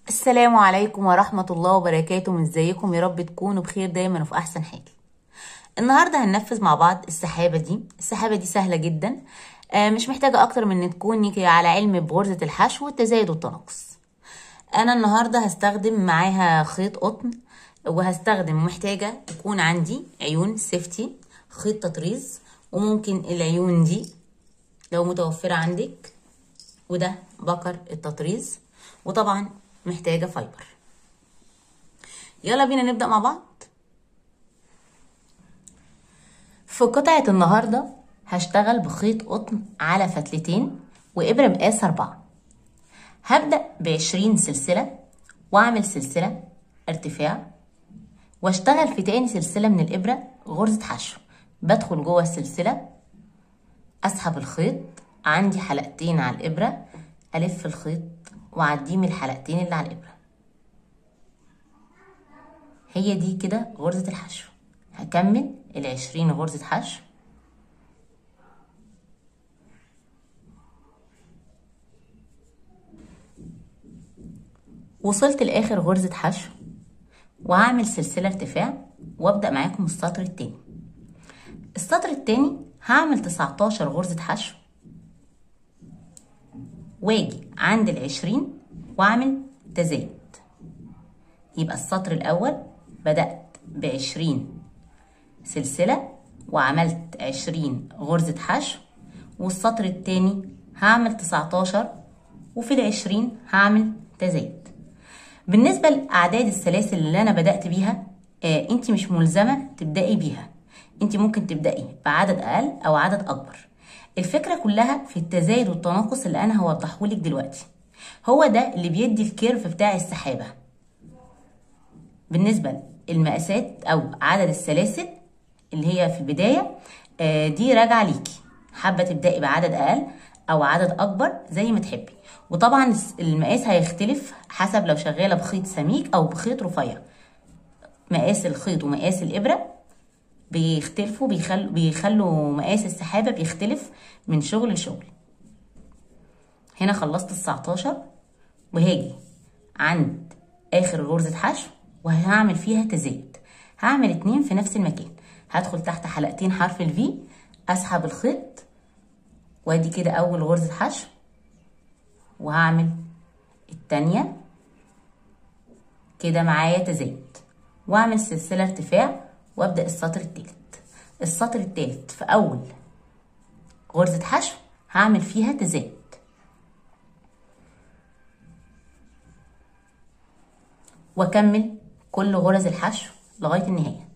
السلام عليكم ورحمة الله وبركاته. ازيكم؟ يا رب تكونوا بخير دايما وفي احسن حال. النهاردة هننفذ مع بعض السحابة دي سهلة جدا. مش محتاجة اكتر من ان تكوني على علم بغرزة الحشو والتزايد والتناقص. انا النهاردة هستخدم معاها خيط قطن، محتاجة يكون عندي عيون سيفتي، خيط تطريز، وممكن العيون دي لو متوفرة عندك، وده بكر التطريز، وطبعا محتاجة فايبر. يلا بينا نبدأ مع بعض. في قطعة النهاردة هشتغل بخيط قطن على فتلتين وإبرة مقاس 4. هبدأ ب20 سلسلة وأعمل سلسلة ارتفاع، واشتغل في تاني سلسلة من الإبرة غرزة حشو. بدخل جوه السلسلة، أسحب الخيط، عندي حلقتين على الإبرة، ألف الخيط وأعديه من الحلقتين اللي على الإبرة. هي دي كده غرزة الحشو. هكمل 20 غرزة حشو، وصلت لاخر غرزة حشو، وهعمل سلسلة ارتفاع وابدأ معاكم السطر التاني. السطر التاني هعمل 19 غرزة حشو، واجي عند 20 واعمل تزايد. يبقى السطر الاول بدأت ب20 سلسلة وعملت 20 غرزة حشو، والسطر التاني هعمل 19 وفي 20 هعمل تزايد. بالنسبة لأعداد السلاسل اللي أنا بدأت بيها، انت مش ملزمة تبدأي بيها، انت ممكن تبدأي بعدد أقل أو عدد أكبر. الفكرة كلها في التزايد والتناقص اللي أنا هوضحهولك دلوقتي، هو ده اللي بيدي الكيرف بتاع السحابة. بالنسبة للمقاسات أو عدد السلاسل اللي هي في البداية، دي راجعة ليكي، حابة تبدأي بعدد أقل أو عدد أكبر زي ما تحبي. وطبعا المقاس هيختلف حسب لو شغالة بخيط سميك أو بخيط رفيع. مقاس الخيط ومقاس الإبرة بيختلفوا، بيخلوا مقاس السحابة بيختلف من شغل لشغل. هنا خلصت 19 وهاجي عند آخر غرزة حشو وهعمل فيها تزايد. هعمل 2 في نفس المكان، هدخل تحت حلقتين حرف الفي، أسحب الخيط، وادي كده أول غرزة حشو، وهعمل التانية كده معايا تزايد، واعمل سلسلة ارتفاع وابدأ السطر التالت. السطر التالت في أول غرزة حشو هعمل فيها تزايد، واكمل كل غرز الحشو لغاية النهاية.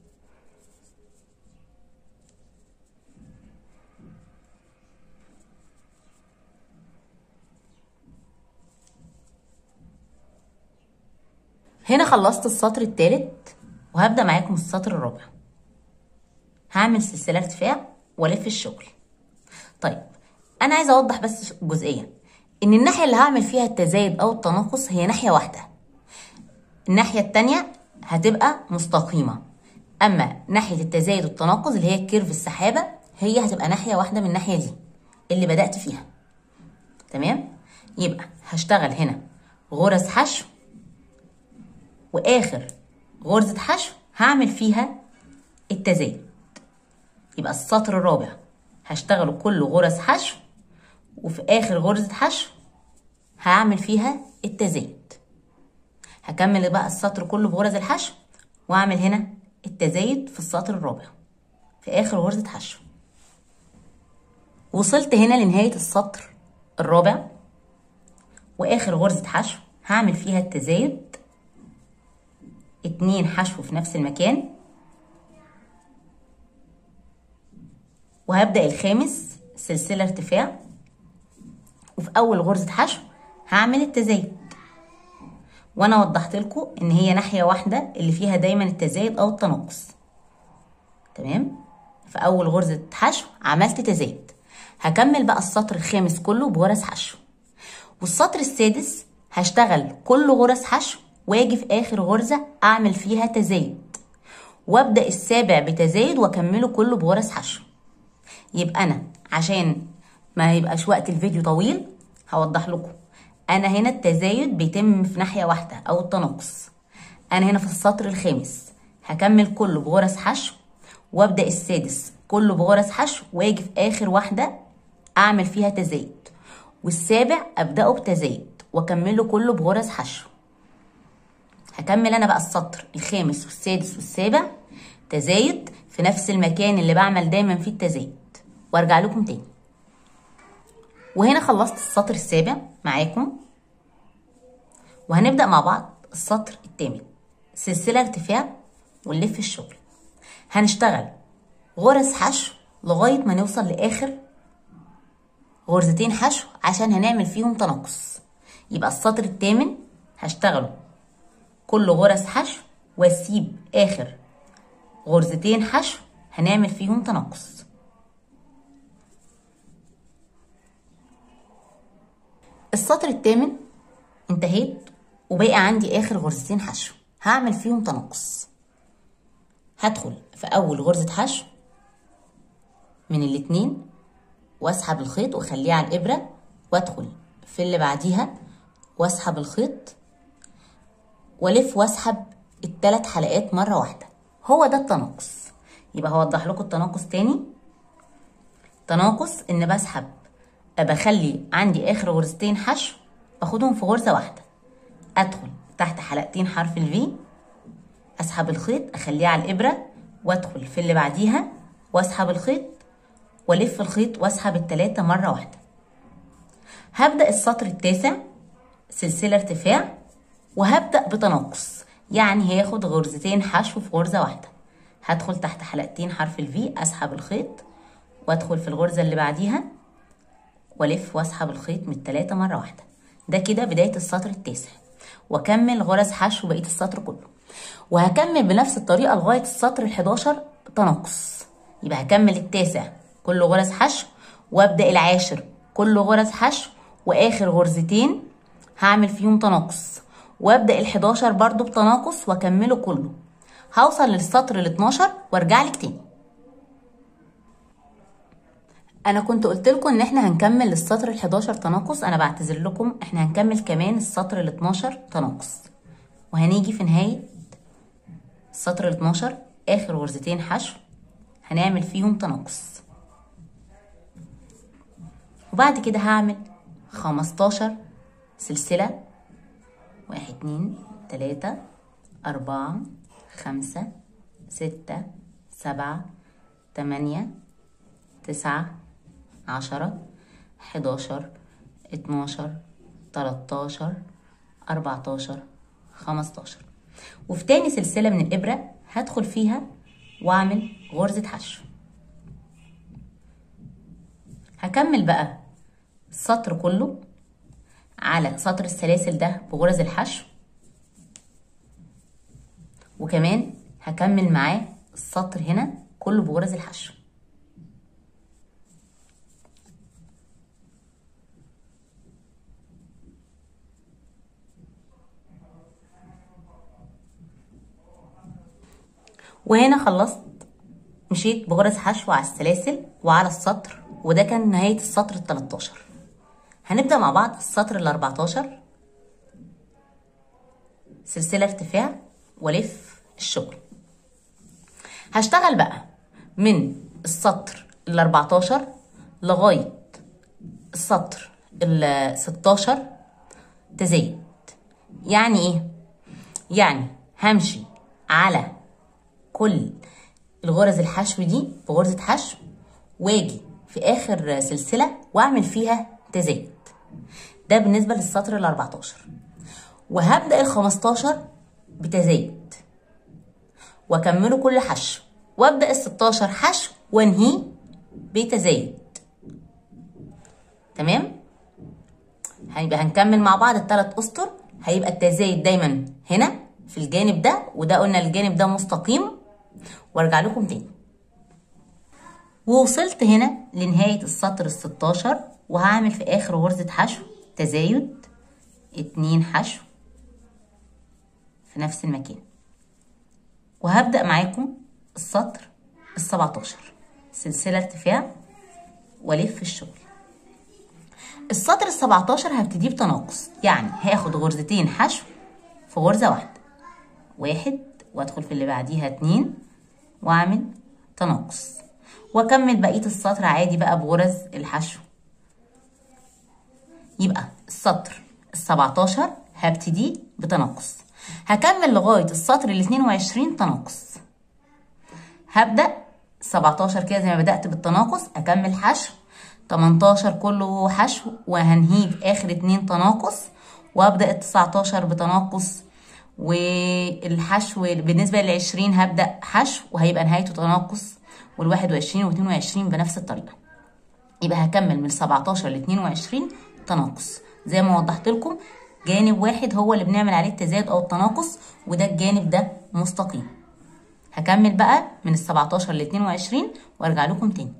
هنا خلصت السطر التالت وهبدأ معاكم السطر الرابع. هعمل سلسلة ارتفاع والف الشغل. طيب انا عايزه اوضح بس جزئيه، ان الناحيه اللي هعمل فيها التزايد او التناقص هي ناحيه واحده، الناحيه التانيه هتبقى مستقيمه. اما ناحيه التزايد والتناقص اللي هي كيرف السحابه، هي هتبقى ناحيه واحده من الناحيه دي اللي بدأت فيها. تمام؟ يبقى هشتغل هنا غرز حشو، واخر غرزه حشو هعمل فيها التزايد. يبقى السطر الرابع هشتغل كله غرز حشو، وفي اخر غرزة حشو هعمل فيها التزايد. هكمل بقى السطر كله بغرز الحشو، واعمل هنا التزايد في السطر الرابع في اخر غرزة حشو. وصلت هنا لنهاية السطر الرابع، واخر غرزة حشو هعمل فيها التزايد، 2 حشو في نفس المكان، وهبدأ الخامس سلسلة ارتفاع، وفي اول غرزة حشو هعمل التزايد. وانا وضحت لكم ان هي ناحية واحدة اللي فيها دايما التزايد او التناقص. تمام؟ في اول غرزة حشو عملت تزايد. هكمل بقى السطر الخامس كله بغرز حشو، والسطر السادس هشتغل كل غرز حشو، واجي في اخر غرزة اعمل فيها تزايد، وابدأ السابع بتزايد واكمله كله بغرز حشو. يبقى انا عشان ما يبقاش وقت الفيديو طويل هوضح لكم انا هنا التزايد بيتم في ناحية واحدة او التناقص. انا هنا في السطر الخامس هكمل كله بغرز حشو، وابدأ السادس كله بغرز حشو، واجي في اخر واحدة اعمل فيها تزايد، والسابع ابدأه بتزايد واكمله كله بغرز حشو. هكمل انا بقى السطر الخامس والسادس والسابع تزايد في نفس المكان اللي بعمل دايما فيه التزايد، وارجع لكم تاني. وهنا خلصت السطر السابع معاكم، وهنبدأ مع بعض السطر الثامن. سلسلة ارتفاع ونلف الشغل. هنشتغل غرز حشو لغاية ما نوصل لآخر غرزتين حشو عشان هنعمل فيهم تناقص. يبقى السطر الثامن هشتغله كله غرز حشو، واسيب آخر غرزتين حشو هنعمل فيهم تناقص. السطر الثامن انتهيت، وباقي عندي آخر غرزتين حشو هعمل فيهم تناقص. هدخل في أول غرزة حشو من الاتنين واسحب الخيط واخليه على الإبرة، وادخل في اللي بعديها واسحب الخيط والف واسحب الثلاث حلقات مرة واحدة. هو ده التناقص. يبقى هوضح لكم التناقص تاني. تناقص ان بسحب، بخلي عندي اخر غرزتين حشو باخدهم في غرزة واحدة، ادخل تحت حلقتين حرف الفي، اسحب الخيط اخليه على الابرة، وادخل في اللي بعديها واسحب الخيط والف الخيط واسحب التلاتة مرة واحدة. هبدأ السطر التاسع سلسلة ارتفاع، وهبدأ بتناقص، يعني هاخد غرزتين حشو في غرزة واحدة. هدخل تحت حلقتين حرف الفي، اسحب الخيط وادخل في الغرزة اللي بعديها والف واسحب الخيط من التلاتة مرة واحدة. ده كده بداية السطر التاسع، واكمل غرز حشو بقية السطر كله، وهكمل بنفس الطريقة لغاية السطر ال11 تناقص. يبقى هكمل التاسع كله غرز حشو، وابدأ العاشر كله غرز حشو، واخر غرزتين هعمل فيهم تناقص، وابدأ ال11 برضو بتناقص واكمله كله. هوصل للسطر ال12 وارجع لك تاني. انا كنت قلت لكم ان احنا هنكمل للسطر ال11 تناقص، انا بعتذر لكم، احنا هنكمل كمان السطر ال12 تناقص، وهنيجي في نهاية السطر ال12 اخر غرزتين حشو هنعمل فيهم تناقص، وبعد كده هعمل 15 سلسلة، 1 2 3 4 5 6 7 8 9 10 11 12 13 14 15. وفي تاني سلسلة من الإبرة هدخل فيها واعمل غرزة حشو. هكمل بقى السطر كله على سطر السلاسل ده بغرز الحشو، وكمان هكمل معاه السطر هنا كله بغرز الحشو. وهنا خلصت، مشيت بغرز حشو على السلاسل وعلى السطر، وده كان نهاية السطر ال13. هنبدأ مع بعض السطر ال14 سلسلة ارتفاع والف الشغل. هشتغل بقى من السطر ال14 لغاية السطر ال16 تزايد. يعني ايه؟ يعني همشي على كل الغرز الحشو دي بغرزة حشو، واجي في اخر سلسلة واعمل فيها تزايد. ده بالنسبة للسطر ال14. وهبدأ ال15 بتزايد واكمله كل حشو، وابدأ ال16 حشو وانهيه بتزايد. تمام؟ هيبقى هنكمل مع بعض الثلاث اسطر. هيبقى التزايد دايما هنا في الجانب ده، وده قلنا الجانب ده مستقيم، وارجع لكم تاني. ووصلت هنا لنهاية السطر ال16، وهعمل في اخر غرزة حشو تزايد 2 حشو في نفس المكان، وهبدأ معاكم السطر ال17 سلسلة ارتفاع والف الشغل. السطر ال17 هبتديه بتناقص، يعني هاخد غرزتين حشو في غرزة واحدة، 1 وادخل في اللي بعديها 2 واعمل تناقص، واكمل بقية السطر عادي بقى بغرز الحشو. يبقى السطر ال17 هبتديه بتناقص، هكمل لغاية السطر ال22 تناقص. هبدأ 17 كده زي ما بدأت بالتناقص، اكمل حشو 18 كله حشو، وهنهيه باخر 2 تناقص، وابدأ ال19 بتناقص، والحشو بالنسبة ل20 هبدأ حشو وهيبقى نهايته تناقص، وال21 و22 بنفس الطريقة. يبقى هكمل من 17 ل 22 تناقص، زي ما وضحت لكم جانب واحد هو اللي بنعمل عليه التزايد او التناقص، وده الجانب ده مستقيم. هكمل بقى من 17 ل 22 وارجع لكم تاني.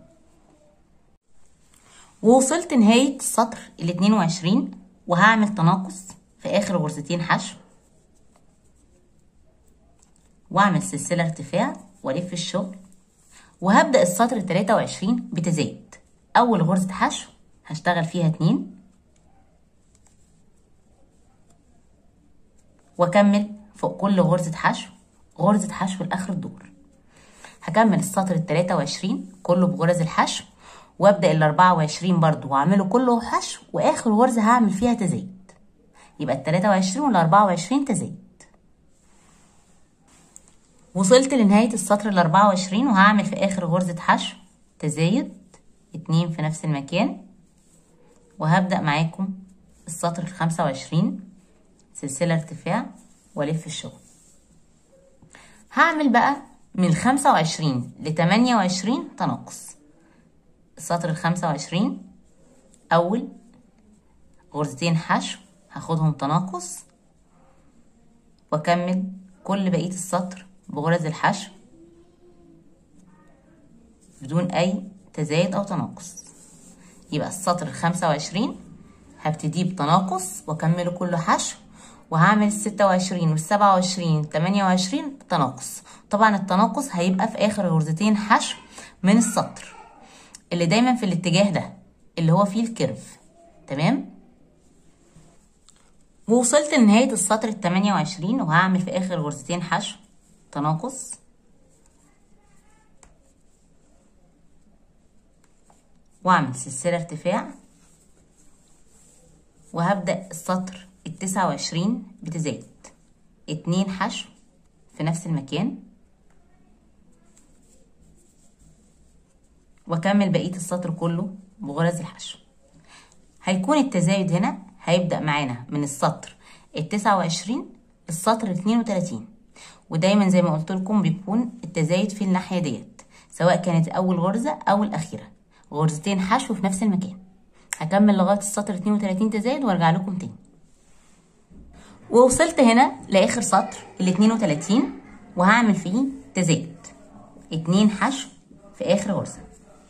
ووصلت نهاية السطر ال 22 وهعمل تناقص في اخر غرزتين حشو، واعمل سلسلة ارتفاع والف الشغل، وهبدأ السطر 23 بتزايد. اول غرزة حشو هشتغل فيها 2، واكمل فوق كل غرزة حشو لاخر الدور. هكمل السطر ال23 كله بغرز الحشو، وابدأ ال24 برضو واعمله كله حشو، واخر غرزة هعمل فيها تزايد. يبقى ال23 وال24 تزايد. وصلت لنهاية السطر ال24 وهعمل في اخر غرزة حشو تزايد 2 في نفس المكان، وهبدأ معاكم السطر ال25 سلسلة ارتفاع والف الشغل. هعمل بقى من 25 ل 28 تناقص. السطر ال25 اول غرزتين حشو هاخدهم تناقص، واكمل كل بقية السطر بغرز الحشو بدون اي تزايد او تناقص. يبقى السطر ال25 هبتديه بتناقص واكمله كله حشو، وهعمل ال26 وال27 28 تناقص. طبعا التناقص هيبقى في اخر غرزتين حشو من السطر اللي دايما في الاتجاه ده اللي هو فيه الكيرف. تمام. ووصلت لنهاية السطر ال28 وهعمل في اخر غرزتين حشو تناقص، واعمل سلسلة ارتفاع، وهبدأ السطر ال29 بتزايد 2 حشو في نفس المكان، واكمل بقية السطر كله بغرز الحشو. هيكون التزايد هنا هيبدأ معانا من السطر ال29 السطر ال32، ودايما زي ما قلت لكم بيكون التزايد في الناحية ديت، سواء كانت اول غرزة او الاخيرة، غرزتين حشو في نفس المكان. هكمل لغاية السطر 32 تزايد وارجع لكم تاني. ووصلت هنا لاخر سطر ال32 وهعمل فيه تزايد 2 حشو في اخر غرزة،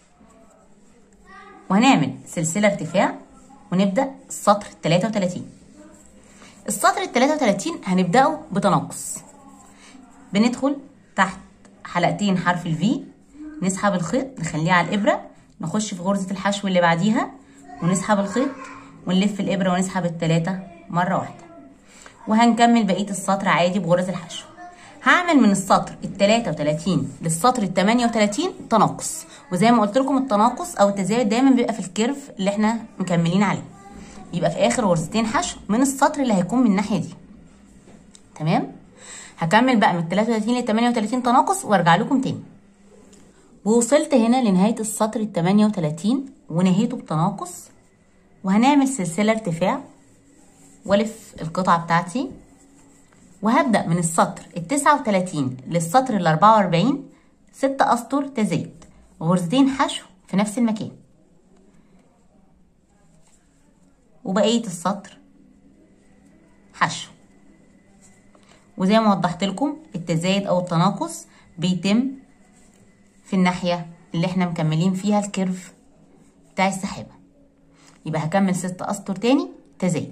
وهنعمل سلسلة ارتفاع ونبدأ السطر ال33. السطر ال33 هنبدأه بتناقص، بندخل تحت حلقتين حرف الفي، نسحب الخيط نخليه على الإبرة، نخش في غرزة الحشو اللي بعديها ونسحب الخيط ونلف الإبرة ونسحب التلاتة مرة واحدة، وهنكمل بقية السطر عادي بغرز الحشو. هعمل من السطر ال33 للسطر ال38 تناقص، وزي ما قلت لكم التناقص او التزايد دايما بيبقى في الكيرف اللي احنا مكملين عليه، يبقى في اخر غرزتين حشو من السطر اللي هيكون من الناحيه دي. تمام. هكمل بقى من 33 ل 38 تناقص وارجع لكم تاني. ووصلت هنا لنهايه السطر ال38 ونهيته بتناقص، وهنعمل سلسله ارتفاع والف القطعه بتاعتي، وهبدأ من السطر ال39 للسطر ال44 6 أسطر تزايد، غرزتين حشو في نفس المكان، وبقية السطر حشو. وزي ما وضحت لكم التزايد أو التناقص بيتم في الناحية اللي احنا مكملين فيها الكيرف بتاع السحابة. يبقى هكمل 6 أسطر تاني تزايد.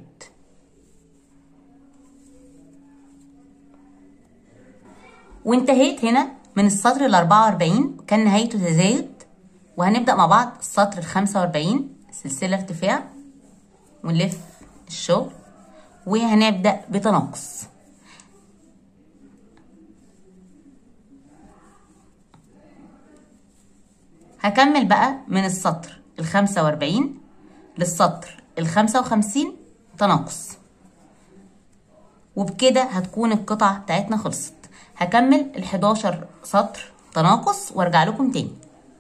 وانتهيت هنا من السطر ال44 كان نهايته تزايد، وهنبدأ مع بعض السطر ال45 سلسلة ارتفاع ونلف الشغل وهنبدأ بتناقص. هكمل بقى من السطر ال45 للسطر ال55 تناقص، وبكده هتكون القطعة بتاعتنا خلصت. هكمل ال11 سطر تناقص وارجع لكم تاني.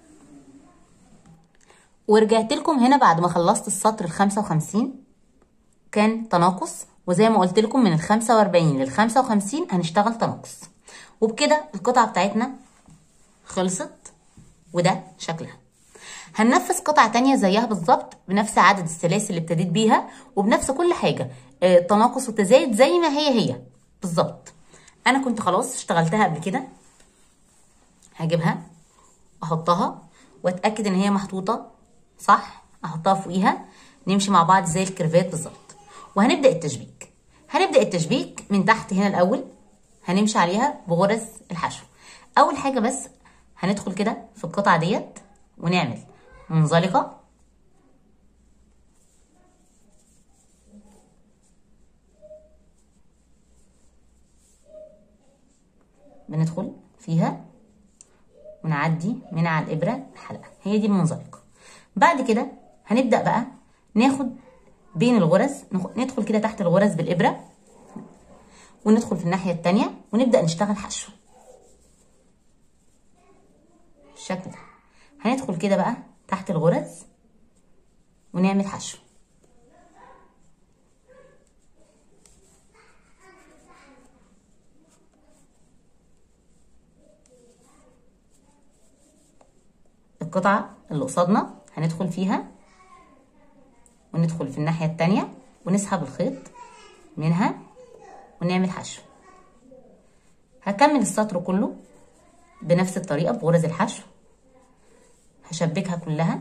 ورجعت لكم هنا بعد ما خلصت السطر ال55 كان تناقص، وزي ما قلت لكم من ال45 لل55 هنشتغل تناقص، وبكده القطعة بتاعتنا خلصت وده شكلها. هننفذ قطعة تانية زيها بالظبط بنفس عدد السلاسل اللي ابتديت بيها وبنفس كل حاجة، تناقص وتزايد زي ما هي بالظبط. انا كنت خلاص اشتغلتها قبل كده. هجيبها احطها واتاكد ان هي محطوطه صح، احطها فوقيها، نمشي مع بعض زي الكيرفات بالظبط. وهنبدا التشبيك. هنبدا التشبيك من تحت هنا الاول، هنمشي عليها بغرز الحشو. اول حاجه بس هندخل كده في القطعه ديت ونعمل منزلقه، بندخل فيها ونعدي من على الابره الحلقه، هي دي المنزلقه. بعد كده هنبدا بقى ناخد بين الغرز، ندخل كده تحت الغرز بالابره وندخل في الناحيه التانيه ونبدا نشتغل حشو بالشكل ده. هندخل كده بقى تحت الغرز ونعمل حشو. القطعة اللي قصادنا هندخل فيها وندخل في الناحية التانية ونسحب الخيط منها ونعمل حشو. هكمل السطر كله بنفس الطريقة بغرز الحشو، هشبكها كلها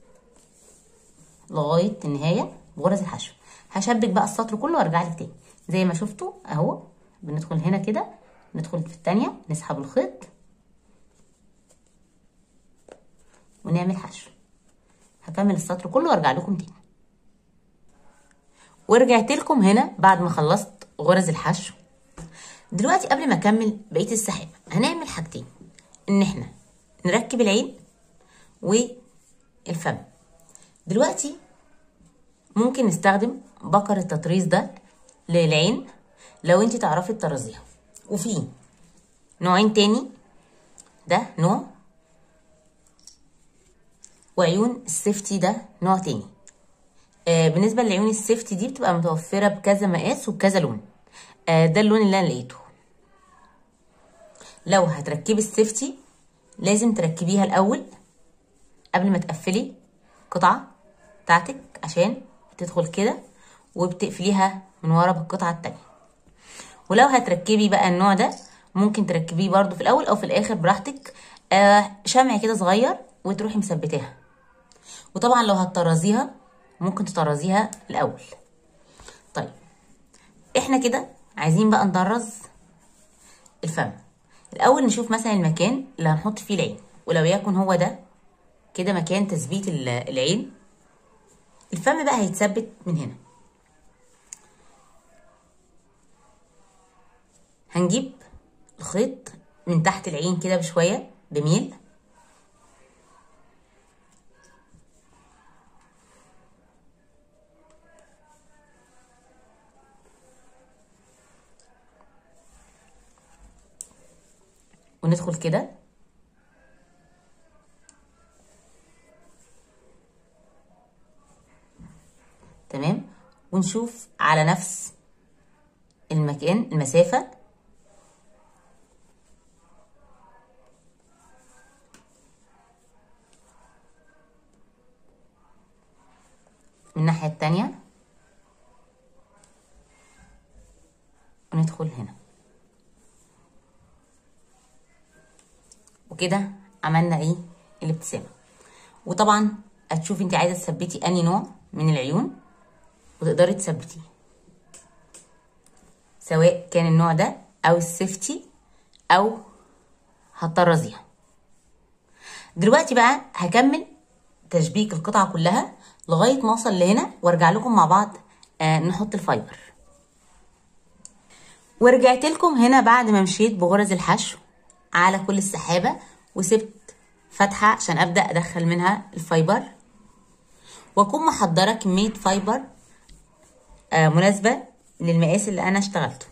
لغاية النهاية بغرز الحشو. هشبك بقى السطر كله وارجع لك تاني زي ما شفتوا اهو. بندخل هنا كده، ندخل في التانية، نسحب الخيط ونعمل حشو. هكمل السطر كله وارجع لكم تاني. ورجعت لكم هنا بعد ما خلصت غرز الحشو. دلوقتي قبل ما اكمل بقيه السحابه هنعمل حاجتين، ان احنا نركب العين والفم. دلوقتي ممكن نستخدم بكر التطريز ده للعين لو انت تعرفي تطرزيها، وفي نوعين تاني، ده نوع، وعيون السيفتي ده نوع تاني. بالنسبه للعيون السيفتي دي بتبقى متوفره بكذا مقاس وبكذا لون. ده اللون اللي انا لقيته. لو هتركبي السيفتي لازم تركبيها الاول قبل ما تقفلي القطعه بتاعتك، عشان بتدخل كده وبتقفليها من ورا بالقطعه التانيه. ولو هتركبي بقى النوع ده ممكن تركبيه برده في الاول او في الاخر براحتك، شمع كده صغير وتروحي مثبتاها. وطبعا لو هتطرزيها ممكن تطرزيها الاول. طيب احنا كده عايزين بقى نطرز الفم. الاول نشوف مثلا المكان اللي هنحط فيه العين، ولو يكن هو ده كده مكان تثبيت العين. الفم بقى هيتثبت من هنا. هنجيب الخيط من تحت العين كده بشويه بميل، وندخل كده تمام، ونشوف على نفس المكان المسافة من الناحية التانية وندخل هنا. وكده عملنا ايه؟ الابتسامة. وطبعا هتشوفي انت عايزة تثبتي انهي نوع من العيون وتقدري تثبتيه، سواء كان النوع ده او السيفتي او هتطرزيها. دلوقتي بقى هكمل تشبيك القطعة كلها لغاية ما اوصل لهنا، وارجع لكم مع بعض نحط الفايبر. ورجعت لكم هنا بعد ما مشيت بغرز الحشو على كل السحابة، وسبت فتحة عشان ابدأ ادخل منها الفايبر، واكون محضرة كمية فايبر مناسبة للمقاس اللي انا اشتغلته.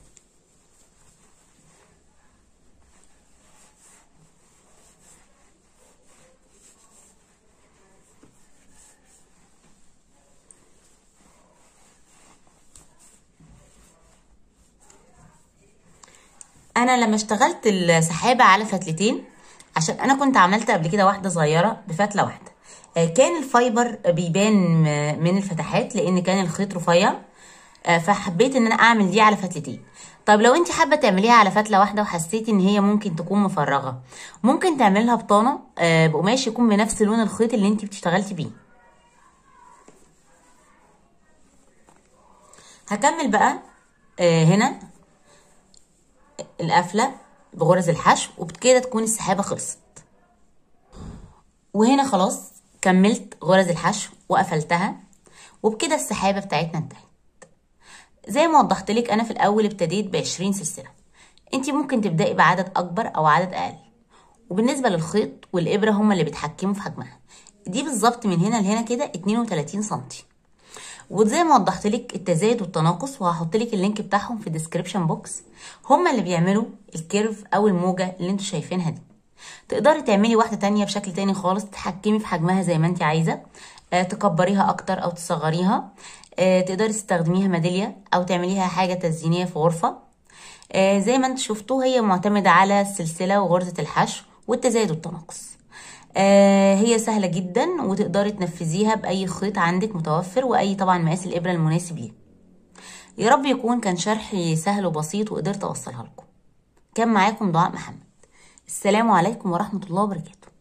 انا لما اشتغلت السحابة على فتلتين، عشان انا كنت عملت قبل كده واحدة صغيرة بفتلة واحدة، كان الفايبر بيبان من الفتحات لان كان الخيط رفيع، فحبيت ان انا اعمل دي على فتلتين. طب لو انت حابه تعمليها على فتله واحده وحسيتي ان هي ممكن تكون مفرغه، ممكن تعملها بطانه بقماش يكون بنفس لون الخيط اللي انت بتشتغلتي بيه. هكمل بقى هنا القفله بغرز الحشو، وبكده تكون السحابه خلصت. وهنا خلاص كملت غرز الحشو وقفلتها، وبكده السحابه بتاعتنا انتهت. زي ما وضحت لك انا في الاول ابتديت ب20 سلسله، انت ممكن تبداي بعدد اكبر او عدد اقل، وبالنسبه للخيط والابره هما اللي بيتحكموا في حجمها. دي بالظبط من هنا لهنا كده 32 سنتي. وزي ما وضحت لك التزايد والتناقص، وهحط لك اللينك بتاعهم في الديسكريبشن بوكس، هما اللي بيعملوا الكيرف او الموجه اللي انتوا شايفينها دي. تقدري تعملي واحده تانية بشكل تاني خالص، تتحكمي في حجمها زي ما انت عايزه، تكبريها اكتر او تصغريها، تقدري تستخدميها ميداليه او تعمليها حاجه تزيينيه في غرفه. زي ما انتوا شفتوا هي معتمده على السلسله وغرزه الحشو والتزايد والتناقص. هي سهله جدا، وتقدري تنفذيها باي خيط عندك متوفر، واي طبعا مقاس الابره المناسب ليه. يا رب يكون كان شرحي سهل وبسيط وقدرت اوصلها لكم. كان معاكم دعاء محمد. السلام عليكم ورحمه الله وبركاته.